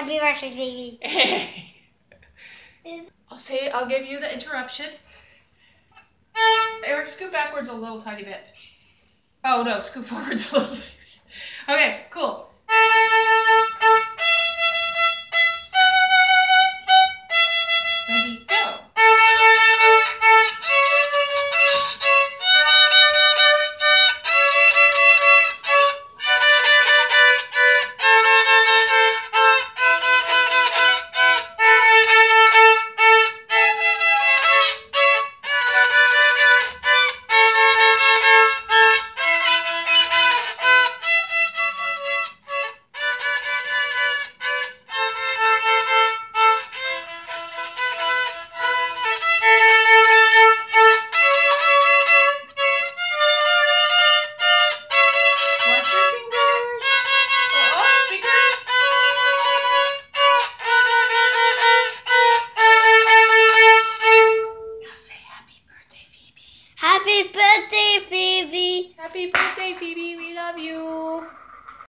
Happy birthday, baby. I'll give you the interruption. Eric, scoot backwards a little tiny bit. Oh no, scoot forwards a little tiny bit. Okay, cool. Ready, go. Watch your fingers. Oh, fingers. Now say happy birthday, Phoebe. Happy birthday, baby.